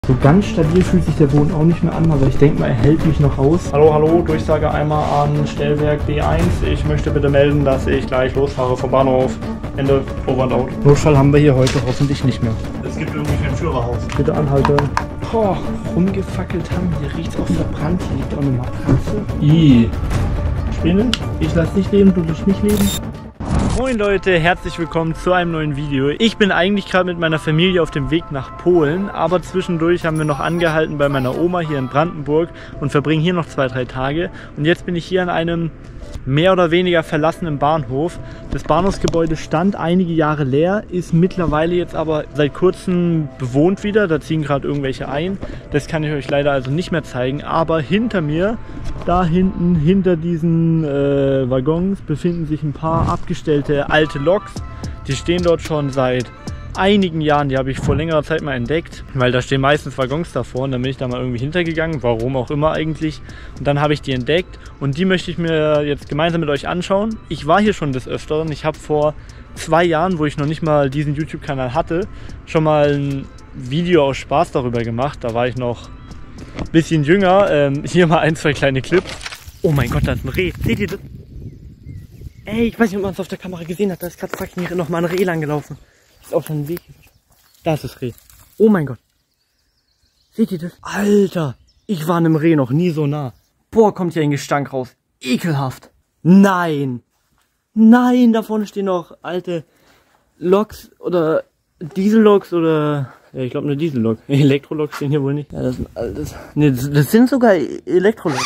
So ganz stabil fühlt sich der Boden auch nicht mehr an, aber ich denke mal, er hält mich noch aus. Hallo, hallo, Durchsage einmal an Stellwerk B1. Ich möchte bitte melden, dass ich gleich losfahre vom Bahnhof. Ende, over and out. Notfall haben wir hier heute hoffentlich nicht mehr. Es gibt irgendwie kein Führerhaus. Bitte anhalten. Oh, rumgefackelt haben. Hier riecht es auch verbrannt. Hier liegt auch eine Matratze. Spinnen? Ich lasse dich leben, du lässt mich leben. Moin Leute, herzlich willkommen zu einem neuen Video. Ich bin eigentlich gerade mit meiner Familie auf dem Weg nach Polen, aber zwischendurch haben wir noch angehalten bei meiner Oma hier in Brandenburg und verbringen hier noch 2-3 Tage. Und jetzt bin ich hier an einem mehr oder weniger verlassenen Bahnhof. Das Bahnhofsgebäude stand einige Jahre leer, ist mittlerweile jetzt aber seit kurzem bewohnt wieder. Da ziehen gerade irgendwelche ein. Das kann ich euch leider also nicht mehr zeigen, aber hinter mir, da hinten, hinter diesen Waggons befinden sich ein paar abgestellte alte Loks. Die stehen dort schon seit einigen Jahren, die habe ich vor längerer Zeit mal entdeckt, weil da stehen meistens Waggons davor und dann bin ich da mal irgendwie hintergegangen, warum auch immer eigentlich. Und dann habe ich die entdeckt und die möchte ich mir jetzt gemeinsam mit euch anschauen. Ich war hier schon des Öfteren, ich habe vor 2 Jahren, wo ich noch nicht mal diesen YouTube-Kanal hatte, schon mal ein Video aus Spaß darüber gemacht. Da war ich noch ein bisschen jünger. Hier mal 1-2 kleine Clips. Oh mein Gott, da ist ein Reh. Seht ihr das? Ey, ich weiß nicht, ob man es auf der Kamera gesehen hat, da ist gerade fucking noch mal ein Reh lang gelaufen. Ist auf seinem Weg. Da ist das Reh. Oh mein Gott. Seht ihr das? Alter, ich war einem Reh noch nie so nah. Boah, kommt hier ein Gestank raus. Ekelhaft. Nein. Nein, da vorne stehen noch alte Loks oder Dieselloks oder... Ja, ich glaube eine Diesellok. Elektroloks stehen hier wohl nicht. Ja, das sind altes... Ne, das sind sogar Elektroloks.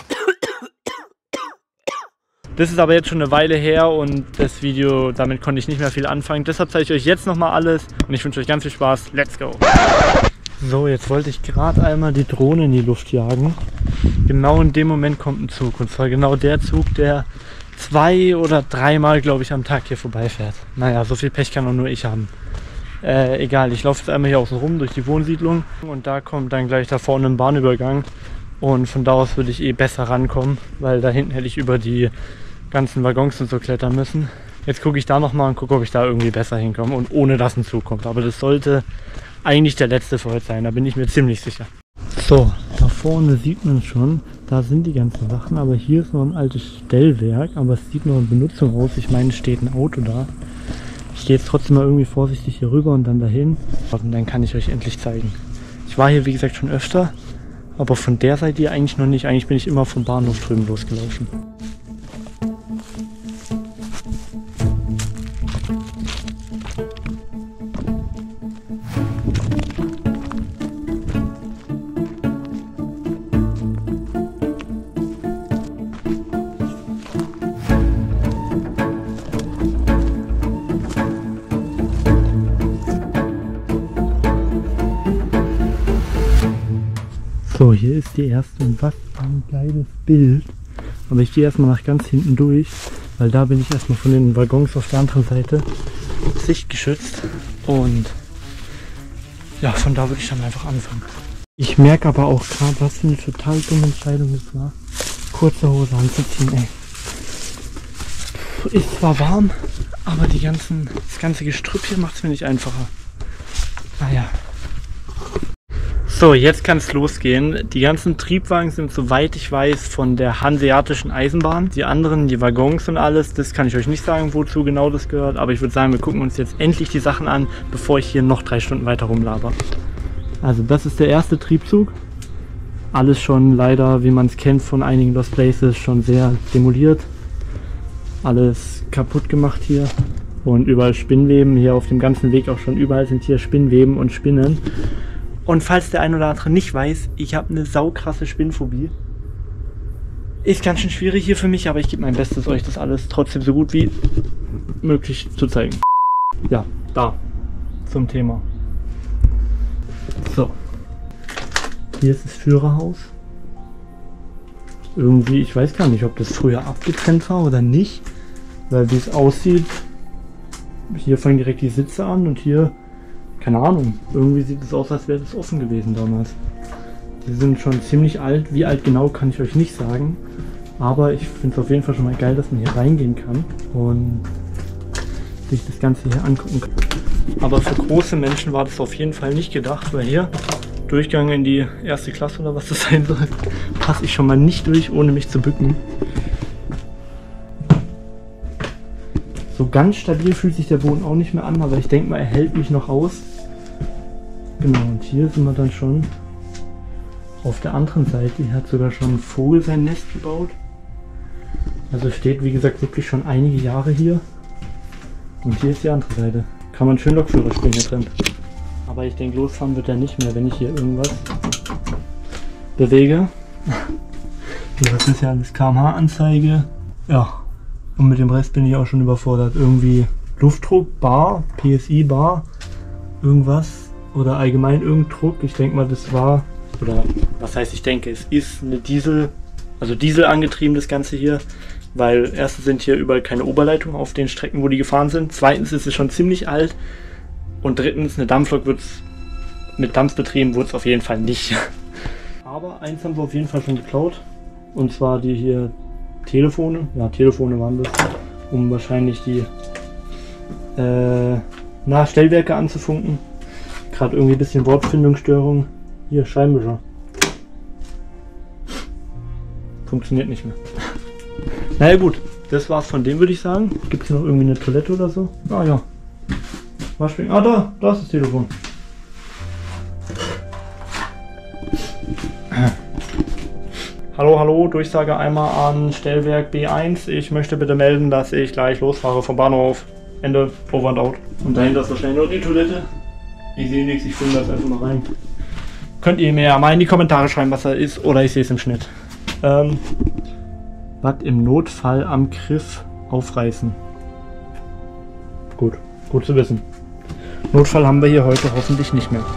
Das ist aber jetzt schon eine Weile her und das Video, damit konnte ich nicht mehr viel anfangen. Deshalb zeige ich euch jetzt nochmal alles und ich wünsche euch ganz viel Spaß. Let's go! So, jetzt wollte ich gerade einmal die Drohne in die Luft jagen. Genau in dem Moment kommt ein Zug. Und zwar genau der Zug, der 2 oder 3 Mal, glaube ich, am Tag hier vorbeifährt. Naja, so viel Pech kann auch nur ich haben. Egal, ich laufe jetzt einmal hier außen rum durch die Wohnsiedlung. Und da kommt dann gleich da vorne ein Bahnübergang. Und von da aus würde ich eh besser rankommen, weil da hinten hätte ich über die ganzen Waggons und so klettern müssen. Jetzt gucke ich da nochmal und gucke, ob ich da irgendwie besser hinkomme und ohne dass ein Zug kommt. Aber das sollte eigentlich der letzte für heute sein, da bin ich mir ziemlich sicher. So, da vorne sieht man schon, da sind die ganzen Sachen, aber hier ist noch ein altes Stellwerk, aber es sieht noch in Benutzung aus. Ich meine, es steht ein Auto da. Ich gehe jetzt trotzdem mal irgendwie vorsichtig hier rüber und dann dahin. Und dann kann ich euch endlich zeigen. Ich war hier, wie gesagt, schon öfter, aber von der Seite hier eigentlich noch nicht. Eigentlich bin ich immer vom Bahnhof drüben losgelaufen. So, hier ist die erste und was ein geiles Bild. Aber ich gehe erstmal nach ganz hinten durch, weil da bin ich erstmal von den Waggons auf der anderen Seite sichtgeschützt. Und ja, von da würde ich dann einfach anfangen. Ich merke aber auch gerade, was für eine total dumme Entscheidung das war, kurze Hose anzuziehen, ey. Ist zwar warm, aber das ganze Gestrüpp hier macht es mir nicht einfacher. Naja. So, jetzt kann es losgehen. Die ganzen Triebwagen sind, soweit ich weiß, von der Hanseatischen Eisenbahn. Die anderen, die Waggons und alles, das kann ich euch nicht sagen, wozu genau das gehört. Aber ich würde sagen, wir gucken uns jetzt endlich die Sachen an, bevor ich hier noch 3 Stunden weiter rumlaber. Also das ist der erste Triebzug. Alles schon leider, wie man es kennt von einigen Lost Places, schon sehr demoliert. Alles kaputt gemacht hier. Und überall Spinnweben. Hier auf dem ganzen Weg auch schon überall sind hier Spinnweben und Spinnen. Und falls der ein oder andere nicht weiß, ich habe eine saukrasse Spinnphobie. Ist ganz schön schwierig hier für mich, aber ich gebe mein Bestes, euch das alles trotzdem so gut wie möglich zu zeigen. Ja, da zum Thema. So. Hier ist das Führerhaus. Irgendwie, ich weiß gar nicht, ob das früher abgetrennt war oder nicht. Weil wie es aussieht, hier fangen direkt die Sitze an und hier... Keine Ahnung, irgendwie sieht es aus, als wäre das offen gewesen damals. Die sind schon ziemlich alt, wie alt genau kann ich euch nicht sagen. Aber ich finde es auf jeden Fall schon mal geil, dass man hier reingehen kann und sich das Ganze hier angucken kann. Aber für große Menschen war das auf jeden Fall nicht gedacht, weil hier Durchgang in die erste Klasse oder was das sein soll, passe ich schon mal nicht durch, ohne mich zu bücken. So ganz stabil fühlt sich der Boden auch nicht mehr an, aber ich denke mal, er hält mich noch aus. Genau, und hier sind wir dann schon auf der anderen Seite. Hier hat sogar schon ein Vogel sein Nest gebaut. Also steht, wie gesagt, wirklich schon einige Jahre hier. Und hier ist die andere Seite. Kann man schön Lokführer spielen hier drin. Aber ich denke, losfahren wird er nicht mehr, wenn ich hier irgendwas bewege. Das ist ja alles kmh-Anzeige. Ja, und mit dem Rest bin ich auch schon überfordert. Irgendwie Luftdruck, Bar, PSI, Bar, irgendwas. Oder allgemein irgendein Druck. Ich denke mal, das war, oder was heißt ich denke, es ist eine Diesel, also Diesel angetrieben das Ganze hier. Weil erstens sind hier überall keine Oberleitungen auf den Strecken, wo die gefahren sind. Zweitens ist es schon ziemlich alt. Und drittens, eine Dampflok wird's mit Dampf betrieben, wurde es auf jeden Fall nicht. Aber eins haben wir auf jeden Fall schon geklaut. Und zwar die hier Telefone. Ja, Telefone waren das, um wahrscheinlich die Stellwerke anzufunken. Gerade irgendwie ein bisschen Wortfindungsstörung. Hier, Scheibenwischer. Funktioniert nicht mehr. Naja gut, das war's von dem, würde ich sagen. Gibt es hier noch irgendwie eine Toilette oder so? Ah ja. Waschbecken. Ah da ist das Telefon. Hallo, Durchsage einmal an Stellwerk B1. Ich möchte bitte melden, dass ich gleich losfahre vom Bahnhof. Ende, over and out. Und dahinter ist wahrscheinlich noch die Toilette. Ich sehe nichts, ich filme das einfach mal rein. Könnt ihr mir ja mal in die Kommentare schreiben, was da ist, oder ich sehe es im Schnitt. Was im Notfall am Griff aufreißen. Gut zu wissen. Notfall haben wir hier heute hoffentlich nicht mehr.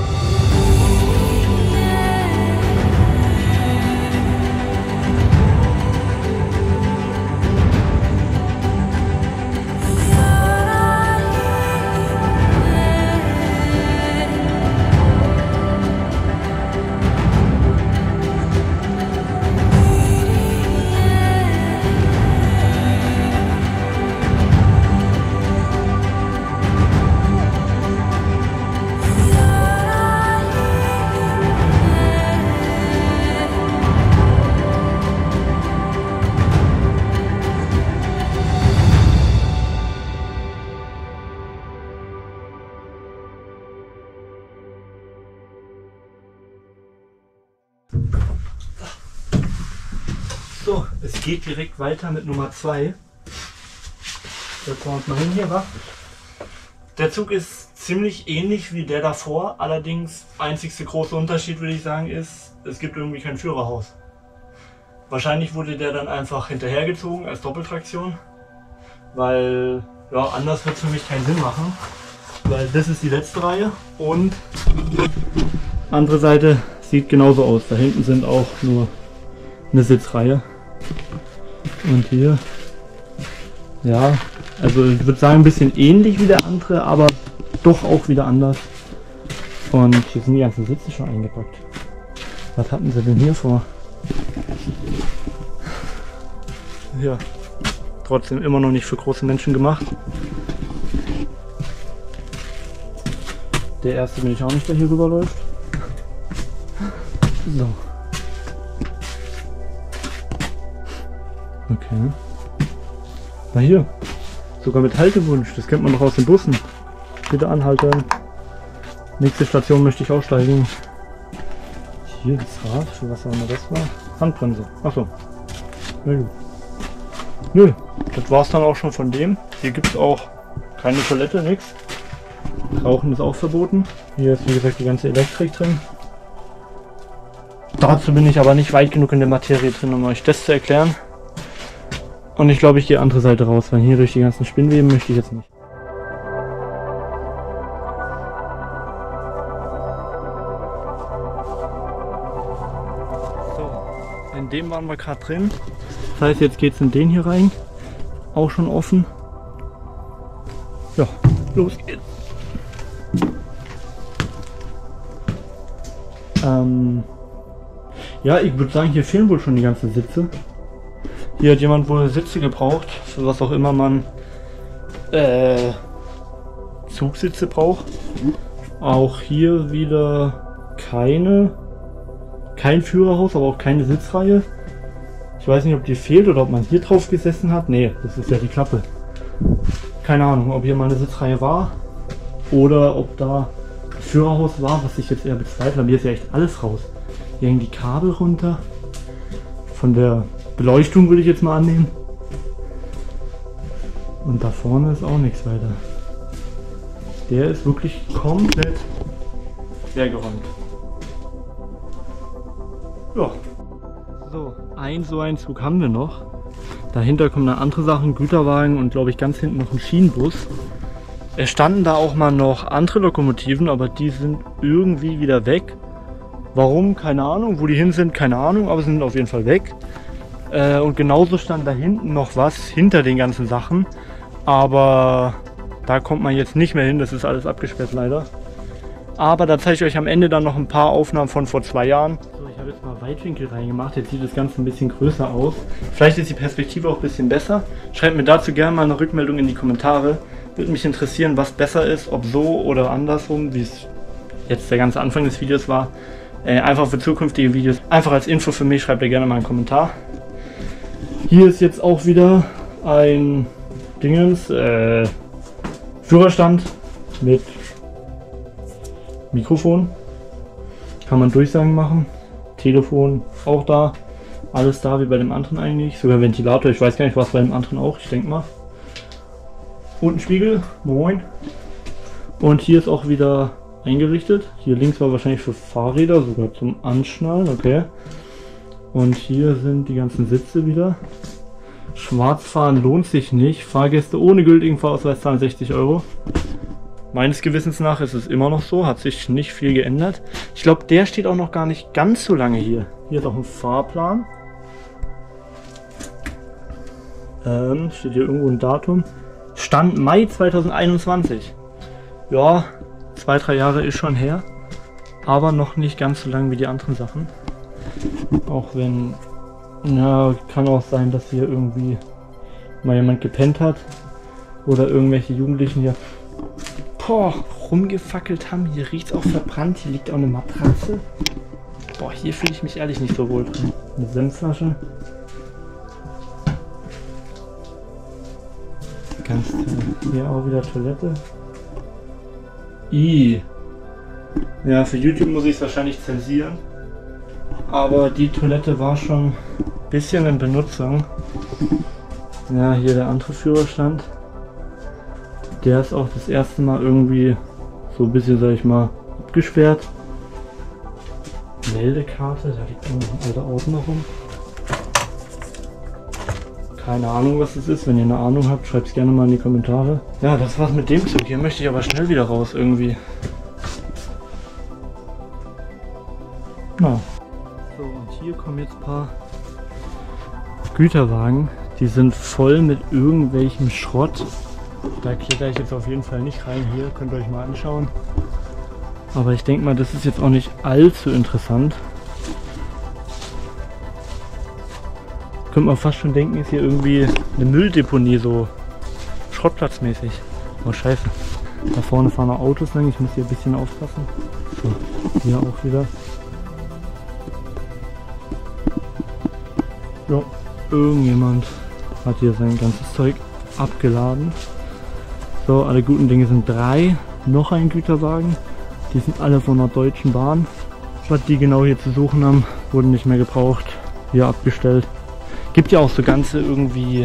So, es geht direkt weiter mit Nummer 2. Setzen wir uns mal hin hier, wa? Der Zug ist ziemlich ähnlich wie der davor, allerdings einzigste große Unterschied, würde ich sagen, ist, es gibt irgendwie kein Führerhaus. Wahrscheinlich wurde der dann einfach hinterhergezogen als Doppeltraktion, weil ja, anders wird es für mich keinen Sinn machen, weil das ist die letzte Reihe und andere Seite sieht genauso aus. Da hinten sind auch nur eine Sitzreihe. Und hier, ja, also ich würde sagen ein bisschen ähnlich wie der andere, aber doch auch wieder anders. Und hier sind die ganzen Sitze schon eingepackt. Was hatten sie denn hier vor? Ja, trotzdem immer noch nicht für große Menschen gemacht. Der erste bin ich auch nicht, der hier rüberläuft. So. Okay. Na hier. Sogar mit Haltewunsch. Das kennt man noch aus den Bussen. Bitte anhalten. Nächste Station möchte ich aussteigen. Hier das Rad. Für was auch immer das war. Handbremse. Achso. Nö. Das war's dann auch schon von dem. Hier gibt es auch keine Toilette, nix. Rauchen ist auch verboten. Hier ist wie gesagt die ganze Elektrik drin. Dazu bin ich aber nicht weit genug in der Materie drin, um euch das zu erklären. Und ich glaube, ich gehe andere Seite raus, weil hier durch die ganzen Spinnweben möchte ich jetzt nicht. So, in dem waren wir gerade drin. Das heißt, jetzt geht es in den hier rein. Auch schon offen. Ja, los geht's. Ja, ich würde sagen, hier fehlen wohl schon die ganzen Sitze. Hier hat jemand wohl Sitze gebraucht, für was auch immer man Zugsitze braucht. Auch hier wieder kein Führerhaus, aber auch keine Sitzreihe. Ich weiß nicht, ob die fehlt oder ob man hier drauf gesessen hat. Nee, das ist ja die Klappe. Keine Ahnung, ob hier mal eine Sitzreihe war oder ob da das Führerhaus war, was ich jetzt eher bezweifle. Aber hier ist ja echt alles raus. Hier hängen die Kabel runter. Von der Beleuchtung würde ich jetzt mal annehmen. Und da vorne ist auch nichts weiter. Der ist wirklich komplett leergeräumt. Ja. So einen Zug haben wir noch. Dahinter kommen dann andere Sachen, Güterwagen und glaube ich ganz hinten noch ein Schienenbus. Es standen da auch mal noch andere Lokomotiven, aber die sind irgendwie wieder weg. Warum? Keine Ahnung. Wo die hin sind? Keine Ahnung, aber sie sind auf jeden Fall weg. Und genauso stand da hinten noch was hinter den ganzen Sachen. Aber da kommt man jetzt nicht mehr hin, das ist alles abgesperrt leider. Aber da zeige ich euch am Ende dann noch ein paar Aufnahmen von vor 2 Jahren. So, ich habe jetzt mal Weitwinkel reingemacht, jetzt sieht das Ganze ein bisschen größer aus. Vielleicht ist die Perspektive auch ein bisschen besser. Schreibt mir dazu gerne mal eine Rückmeldung in die Kommentare. Würde mich interessieren, was besser ist, ob so oder andersrum, wie es jetzt der ganze Anfang des Videos war. Einfach für zukünftige Videos, einfach als Info für mich, schreibt ihr gerne mal einen Kommentar. Hier ist jetzt auch wieder ein Führerstand mit Mikrofon. Kann man Durchsagen machen. Telefon auch da. Alles da wie bei dem anderen eigentlich. Sogar Ventilator. Ich weiß gar nicht, was bei dem anderen auch. Ich denke mal. Und ein Spiegel. Moin. Und hier ist auch wieder eingerichtet. Hier links war wahrscheinlich für Fahrräder, sogar zum Anschnallen. Okay. Und hier sind die ganzen Sitze wieder. Schwarzfahren lohnt sich nicht. Fahrgäste ohne gültigen Fahrausweis zahlen 60 Euro. Meines Gewissens nach ist es immer noch so. Hat sich nicht viel geändert. Ich glaube, der steht auch noch gar nicht ganz so lange hier. Hier ist auch ein Fahrplan. Steht hier irgendwo ein Datum. Stand Mai 2021. Ja, 2-3 Jahre ist schon her. Aber noch nicht ganz so lang wie die anderen Sachen. Auch wenn... Ja, kann auch sein, dass hier irgendwie mal jemand gepennt hat. Oder irgendwelche Jugendlichen hier rumgefackelt haben. Hier riecht es auch verbrannt. Hier liegt auch eine Matratze. Boah, hier fühle ich mich ehrlich nicht so wohl drin. Eine Senfflasche. Ganz toll. Hier auch wieder Toilette. Ja, für YouTube muss ich es wahrscheinlich zensieren. Aber die Toilette war schon ein bisschen in Benutzung. Ja, hier der andere Führerstand. Der ist auch das erste Mal irgendwie so ein bisschen, sag ich mal, abgesperrt. Meldekarte, da liegt noch ein alter Ordner rum. Keine Ahnung, was das ist. Wenn ihr eine Ahnung habt, schreibt es gerne mal in die Kommentare. Ja, das war's mit dem Zug. Hier möchte ich aber schnell wieder raus irgendwie. Na. So, und hier kommen jetzt ein paar Güterwagen. Die sind voll mit irgendwelchem Schrott. Da kletter ich jetzt auf jeden Fall nicht rein. Hier könnt ihr euch mal anschauen. Aber ich denke mal, das ist jetzt auch nicht allzu interessant. Könnte man fast schon denken, ist hier irgendwie eine Mülldeponie, so schrottplatzmäßig. Oh scheiße. Da vorne fahren noch Autos lang, ich muss hier ein bisschen aufpassen. So, hier auch wieder. Ja, irgendjemand hat hier sein ganzes Zeug abgeladen. So, alle guten Dinge sind 3. Noch ein Güterwagen. Die sind alle von der Deutschen Bahn. Was die genau hier zu suchen haben, wurden nicht mehr gebraucht. Hier abgestellt. Gibt ja auch so ganze irgendwie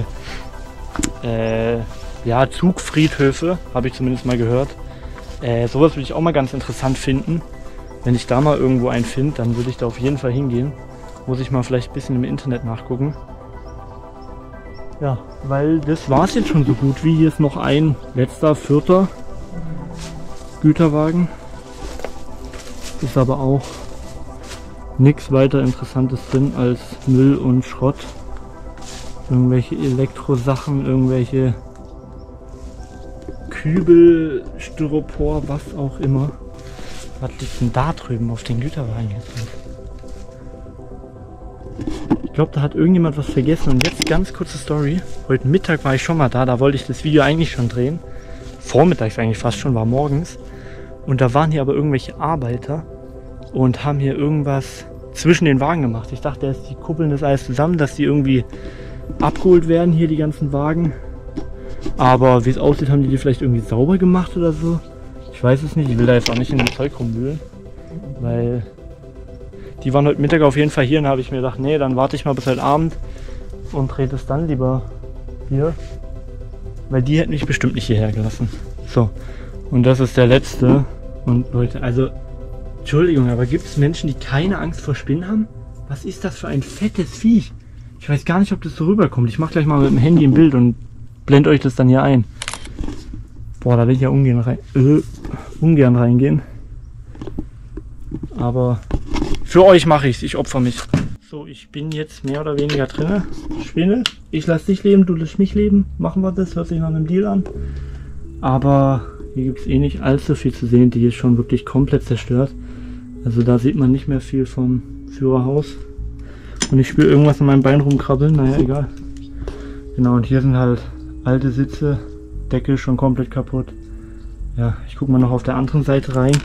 ja, Zugfriedhöfe, habe ich zumindest mal gehört. Sowas würde ich auch mal ganz interessant finden. Wenn ich da mal irgendwo einen finde, dann würde ich da auf jeden Fall hingehen. Muss ich mal vielleicht ein bisschen im Internet nachgucken. Ja, weil das war es jetzt schon so gut wie. Hier ist noch ein letzter, 4. Güterwagen. Ist aber auch nichts weiter Interessantes drin als Müll und Schrott. Irgendwelche Elektrosachen, irgendwelche Kübel, Styropor, was auch immer. Was liegt denn da drüben auf den Güterwagen jetzt? Ich glaube, da hat irgendjemand was vergessen. Und jetzt ganz kurze Story. Heute Mittag war ich schon mal da. Da wollte ich das Video eigentlich schon drehen. Vormittags eigentlich fast schon, war morgens. Und da waren hier aber irgendwelche Arbeiter. und haben hier irgendwas zwischen den Wagen gemacht. Ich dachte erst, die kuppeln das alles zusammen, dass die irgendwie abgeholt werden, hier die ganzen Wagen. Aber wie es aussieht, haben die vielleicht irgendwie sauber gemacht oder so. Ich weiß es nicht, ich will da jetzt auch nicht in dem Zeug rumwühlen, weil die waren heute Mittag auf jeden Fall hier und da habe ich mir gedacht, nee, dann warte ich mal bis heute Abend und drehe es dann lieber hier, weil die hätten mich bestimmt nicht hierher gelassen. So, und das ist der letzte. Und Leute, also Entschuldigung, aber gibt es Menschen, die keine Angst vor Spinnen haben? Was ist das für ein fettes Viech? Ich weiß gar nicht, ob das so rüberkommt. Ich mache gleich mal mit dem Handy ein Bild und blende euch das dann hier ein. Boah, da will ich ja ungern reingehen. Aber für euch mache ich es. Ich opfer mich. So, ich bin jetzt mehr oder weniger drin. Spinne, ich lasse dich leben, du lässt mich leben. Machen wir das, hört sich nach einem Deal an. Aber hier gibt es eh nicht allzu viel zu sehen. Die ist schon wirklich komplett zerstört. Also da sieht man nicht mehr viel vom Führerhaus. Und ich spüre irgendwas in meinem Bein rumkrabbeln. Naja, egal. Genau, und hier sind halt alte Sitze. Deckel schon komplett kaputt. Ja, ich gucke mal noch auf der anderen Seite rein.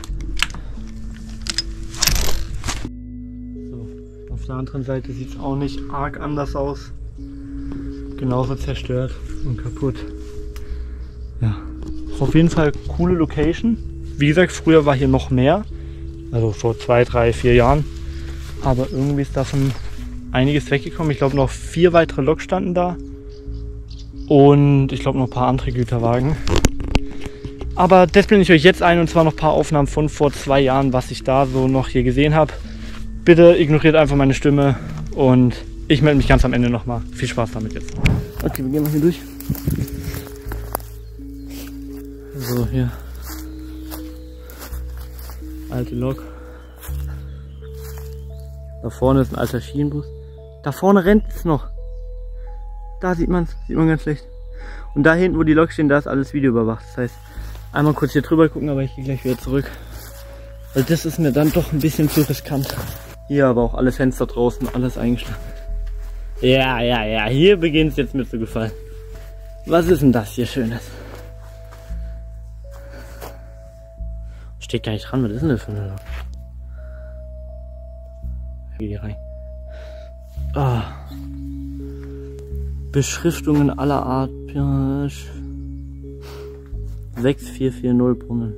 So, auf der anderen Seite sieht es auch nicht arg anders aus. Genauso zerstört und kaputt. Ja, auf jeden Fall coole Location. Wie gesagt, früher war hier noch mehr. Also vor 2, 3, 4 Jahren. Aber irgendwie ist davon einiges weggekommen. Ich glaube, noch 4 weitere Loks standen da. Und ich glaube noch ein paar andere Güterwagen. Aber das blende ich euch jetzt ein, und zwar noch ein paar Aufnahmen von vor 2 Jahren, was ich da so noch hier gesehen habe. Bitte ignoriert einfach meine Stimme und ich melde mich ganz am Ende nochmal. Viel Spaß damit jetzt. Okay, wir gehen mal hier durch. So, hier. Alte Lok. Da vorne ist ein alter Schienenbus. Da vorne rennt es noch. Da sieht man ganz schlecht. Und da hinten, wo die Loks stehen, da ist alles videoüberwacht. Das heißt, einmal kurz hier drüber gucken, aber ich gehe gleich wieder zurück. Weil das ist mir dann doch ein bisschen zu riskant. Hier aber auch alle Fenster draußen, alles eingeschlagen. Ja, hier beginnt es jetzt mir zu gefallen. Was ist denn das hier Schönes? Steht gar nicht dran, was ist denn das für eine Lok? Ich geh hier rein. Ah. Beschriftungen aller Art. 6440 Brunnen.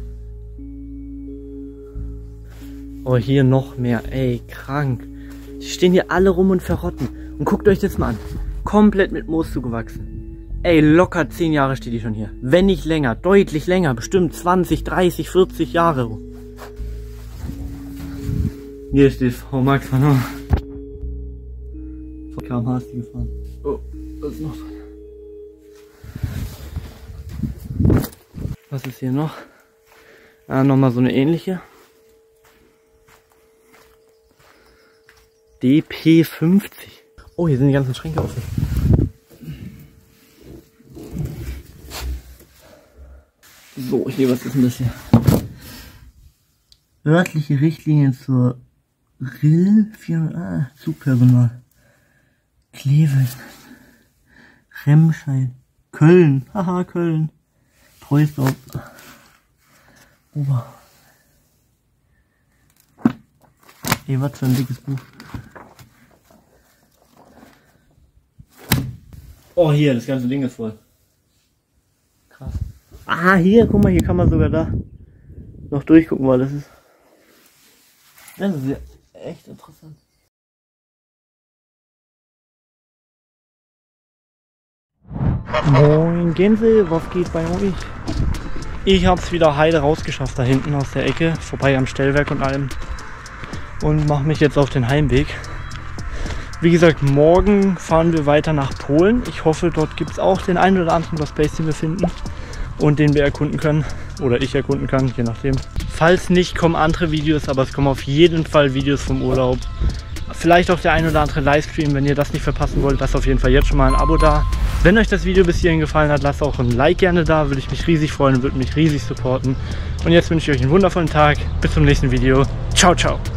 Oh, hier noch mehr. Ey, krank. Die stehen hier alle rum und verrotten. Und guckt euch das mal an. Komplett mit Moos zugewachsen. Ey, locker 10 Jahre steht die schon hier. Wenn nicht länger, deutlich länger. Bestimmt 20, 30, 40 Jahre. Hier steht Frau Max van Horn. Vor km/h ist die gefahren. Oh, was ist noch drin? Was ist hier noch? Ah, nochmal so eine ähnliche. DP50. Oh, hier sind die ganzen Schränke offen. So, hier, was ist denn das hier? Örtliche Richtlinien zur RIL 400. Zugpersonal. Kleve. Remscheid. Köln. Haha, Köln. Treusdorf. Ober. Ey, was für ein dickes Buch. Oh, hier, das ganze Ding ist voll. Krass. Ah, hier, guck mal, hier kann man sogar da noch durchgucken, weil das ist ja echt interessant. Moin Gänse, was geht bei euch? Ich hab's wieder heile rausgeschafft da hinten aus der Ecke, vorbei am Stellwerk und allem. Und mache mich jetzt auf den Heimweg. Wie gesagt, morgen fahren wir weiter nach Polen. Ich hoffe, dort gibt es auch den einen oder anderen Lost Place, den wir finden und den wir erkunden können. Oder ich erkunden kann, je nachdem. Falls nicht, kommen andere Videos, aber es kommen auf jeden Fall Videos vom Urlaub. Vielleicht auch der ein oder andere Livestream, wenn ihr das nicht verpassen wollt, lasst auf jeden Fall jetzt schon mal ein Abo da. Wenn euch das Video bis hierhin gefallen hat, lasst auch ein Like gerne da, würde ich mich riesig freuen und würde mich riesig supporten. Und jetzt wünsche ich euch einen wundervollen Tag, bis zum nächsten Video. Ciao, ciao!